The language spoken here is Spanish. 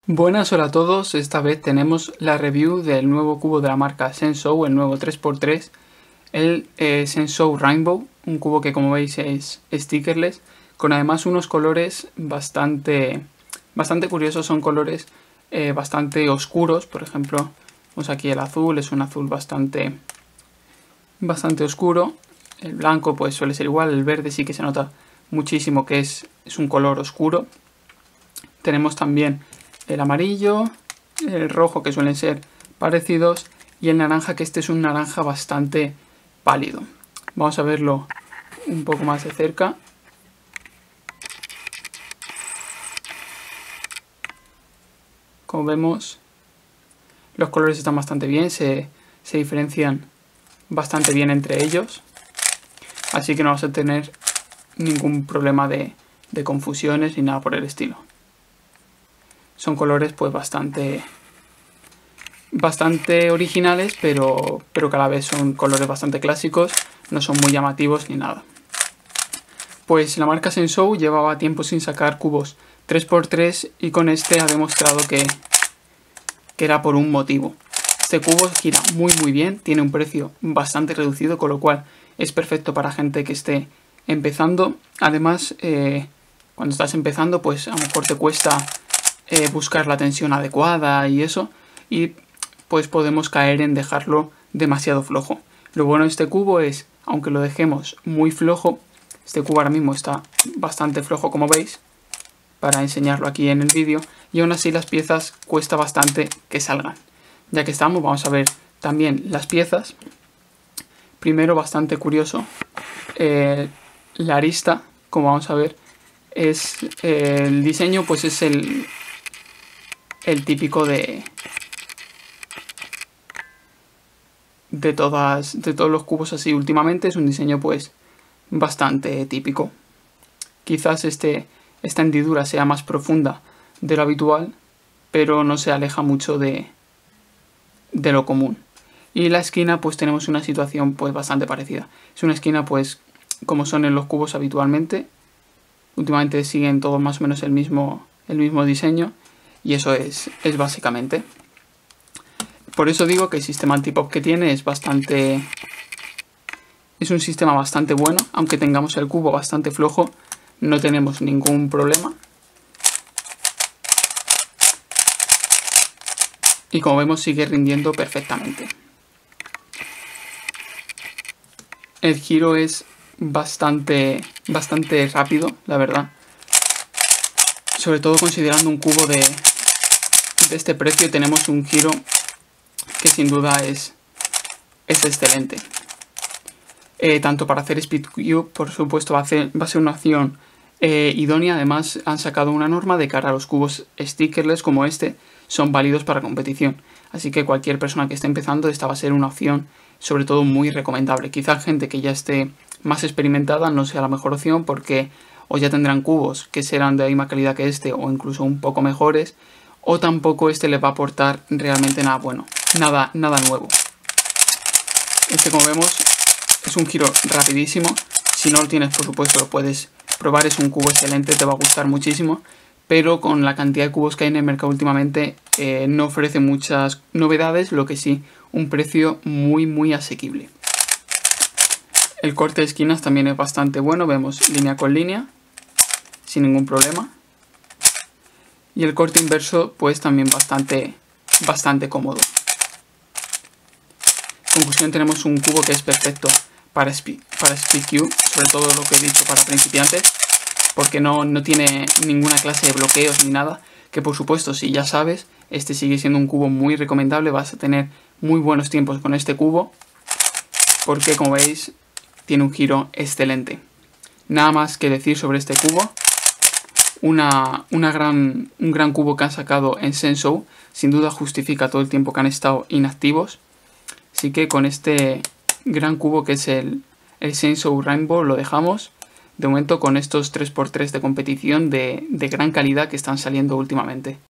Buenas, hola a todos, esta vez tenemos la review del nuevo cubo de la marca Sensou, el nuevo 3x3, el Sensou Rainbow, un cubo que como veis es stickerless, con además unos colores bastante curiosos, son colores bastante oscuros. Por ejemplo, vemos aquí el azul, es un azul bastante oscuro, el blanco pues suele ser igual, el verde sí que se nota muchísimo que es un color oscuro. Tenemos también el amarillo, el rojo, que suelen ser parecidos, y el naranja, que este es un naranja bastante pálido. Vamos a verlo un poco más de cerca. Como vemos, los colores están bastante bien, se diferencian bastante bien entre ellos, así que no vamos a tener ningún problema de confusiones ni nada por el estilo. Son colores pues bastante originales, pero que a la vez son colores bastante clásicos, no son muy llamativos ni nada. Pues la marca Sensou llevaba tiempo sin sacar cubos 3x3 y con este ha demostrado que era por un motivo. Este cubo gira muy bien, tiene un precio bastante reducido, con lo cual es perfecto para gente que esté empezando. Además, cuando estás empezando, pues a lo mejor te cuesta buscar la tensión adecuada y eso, y pues podemos caer en dejarlo demasiado flojo. Lo bueno de este cubo es, aunque lo dejemos muy flojo, este cubo ahora mismo está bastante flojo, como veis, para enseñarlo aquí en el vídeo, y aún así las piezas cuesta bastante que salgan. Ya que estamos, vamos a ver también las piezas. Primero, bastante curioso, la arista, como vamos a ver, es el diseño, pues es el típico de todos los cubos así últimamente. Es un diseño pues bastante típico. Quizás esta hendidura sea más profunda de lo habitual, pero no se aleja mucho de lo común. Y la esquina pues tenemos una situación pues bastante parecida. Es una esquina pues como son en los cubos habitualmente. Últimamente siguen todos más o menos el mismo diseño. Y eso es básicamente. Por eso digo que el sistema antipop que tiene es un sistema bastante bueno. Aunque tengamos el cubo bastante flojo, no tenemos ningún problema. Y como vemos, sigue rindiendo perfectamente. El giro es bastante rápido, la verdad. Sobre todo considerando un cubo de este precio, tenemos un giro que sin duda es excelente. Tanto para hacer speed cube, por supuesto, va a ser una opción idónea. Además, han sacado una norma de cara a los cubos stickerless como este, son válidos para competición. Así que cualquier persona que esté empezando, esta va a ser una opción, sobre todo, muy recomendable. Quizá gente que ya esté más experimentada no sea la mejor opción, porque o ya tendrán cubos que serán de la misma calidad que este o incluso un poco mejores, o tampoco este les va a aportar realmente nada bueno, nada nuevo. Este, como vemos, es un giro rapidísimo. Si no lo tienes, por supuesto, lo puedes probar, es un cubo excelente, te va a gustar muchísimo, pero con la cantidad de cubos que hay en el mercado últimamente no ofrece muchas novedades, lo que sí, un precio muy asequible. El corte de esquinas también es bastante bueno, vemos línea con línea, sin ningún problema. Y el corte inverso pues también bastante cómodo. En conclusión, tenemos un cubo que es perfecto para speed cube, sobre todo lo que he dicho para principiantes, porque no tiene ninguna clase de bloqueos ni nada, que por supuesto, si ya sabes, este sigue siendo un cubo muy recomendable. Vas a tener muy buenos tiempos con este cubo, porque como veis tiene un giro excelente. Nada más que decir sobre este cubo. Un gran cubo que han sacado en Sensou, sin duda justifica todo el tiempo que han estado inactivos. Así que con este gran cubo que es el Sensou Rainbow lo dejamos. De momento con estos 3x3 de competición de gran calidad que están saliendo últimamente.